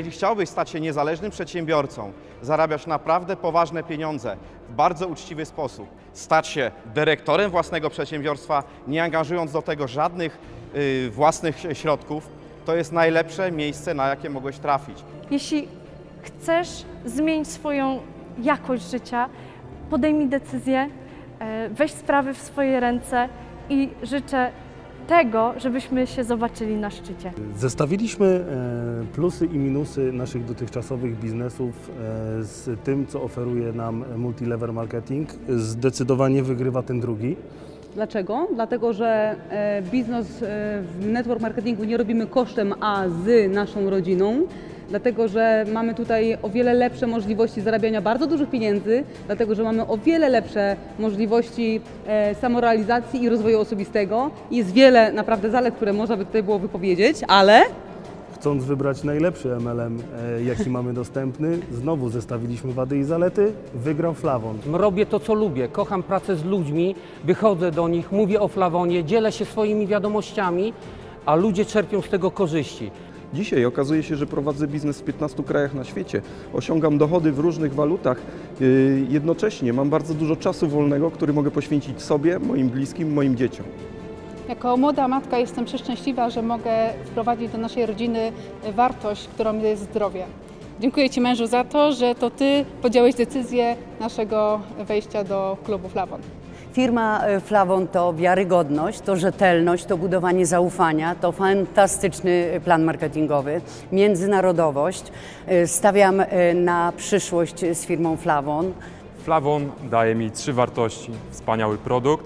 Jeżeli chciałbyś stać się niezależnym przedsiębiorcą, zarabiać naprawdę poważne pieniądze w bardzo uczciwy sposób, stać się dyrektorem własnego przedsiębiorstwa, nie angażując do tego żadnych własnych środków, to jest najlepsze miejsce, na jakie mogłeś trafić. Jeśli chcesz zmienić swoją jakość życia, podejmij decyzję, weź sprawy w swoje ręce i życzę tego, żebyśmy się zobaczyli na szczycie. Zestawiliśmy plusy i minusy naszych dotychczasowych biznesów z tym, co oferuje nam multilevel marketing. Zdecydowanie wygrywa ten drugi. Dlaczego? Dlatego, że biznes w network marketingu nie robimy kosztem, a z naszą rodziną. Dlatego, że mamy tutaj o wiele lepsze możliwości zarabiania bardzo dużych pieniędzy, dlatego, że mamy o wiele lepsze możliwości samorealizacji i rozwoju osobistego. Jest wiele naprawdę zalet, które można by tutaj było wypowiedzieć, ale... Chcąc wybrać najlepszy MLM, jaki mamy dostępny, znowu zestawiliśmy wady i zalety, wygrał Flawon. Robię to, co lubię, kocham pracę z ludźmi, wychodzę do nich, mówię o Flawonie, dzielę się swoimi wiadomościami, a ludzie czerpią z tego korzyści. Dzisiaj okazuje się, że prowadzę biznes w 15 krajach na świecie, osiągam dochody w różnych walutach, jednocześnie mam bardzo dużo czasu wolnego, który mogę poświęcić sobie, moim bliskim, moim dzieciom. Jako młoda matka jestem przeszczęśliwa, że mogę wprowadzić do naszej rodziny wartość, którą jest zdrowie. Dziękuję Ci, mężu, za to, że to Ty podjąłeś decyzję naszego wejścia do klubu Flawon. Firma Flawon to wiarygodność, to rzetelność, to budowanie zaufania, to fantastyczny plan marketingowy, międzynarodowość. Stawiam na przyszłość z firmą Flawon. Flawon daje mi 3 wartości: wspaniały produkt,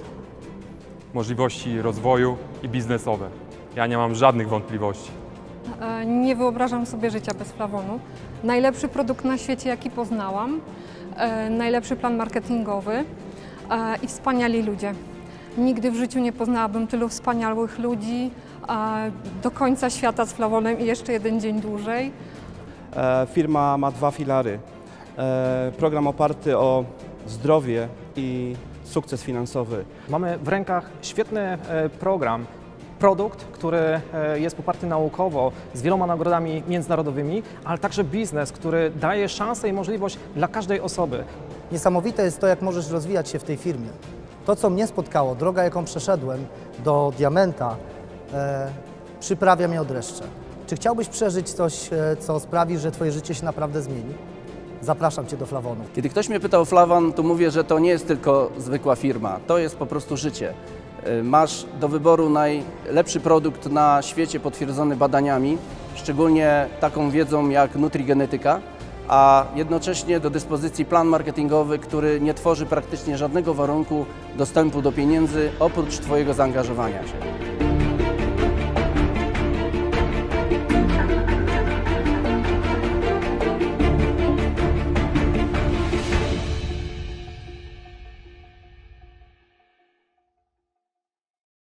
możliwości rozwoju i biznesowe. Ja nie mam żadnych wątpliwości. Nie wyobrażam sobie życia bez Flawonu. Najlepszy produkt na świecie, jaki poznałam, najlepszy plan marketingowy i wspaniali ludzie. Nigdy w życiu nie poznałabym tylu wspaniałych ludzi do końca świata z Flawonem i jeszcze jeden dzień dłużej. Firma ma 2 filary. Program oparty o zdrowie i sukces finansowy. Mamy w rękach świetny program, produkt, który jest poparty naukowo, z wieloma nagrodami międzynarodowymi, ale także biznes, który daje szansę i możliwość dla każdej osoby. Niesamowite jest to, jak możesz rozwijać się w tej firmie. To, co mnie spotkało, droga, jaką przeszedłem do diamenta, przyprawia mnie o dreszcze. Czy chciałbyś przeżyć coś, co sprawi, że Twoje życie się naprawdę zmieni? Zapraszam Cię do Flawonu. Kiedy ktoś mnie pyta o Flawon, to mówię, że to nie jest tylko zwykła firma, to jest po prostu życie. Masz do wyboru najlepszy produkt na świecie potwierdzony badaniami, szczególnie taką wiedzą jak nutrigenetyka, a jednocześnie do dyspozycji plan marketingowy, który nie tworzy praktycznie żadnego warunku dostępu do pieniędzy oprócz Twojego zaangażowania się.